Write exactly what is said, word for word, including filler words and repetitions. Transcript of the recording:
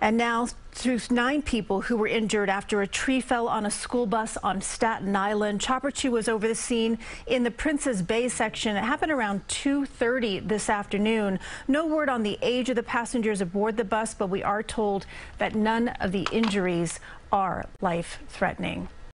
And now to nine people who were injured after a tree fell on a school bus on Staten Island. Chopper two was over the scene in the Princess Bay section. It happened around two thirty this afternoon. No word on the age of the passengers aboard the bus, but we are told that none of the injuries are life-threatening.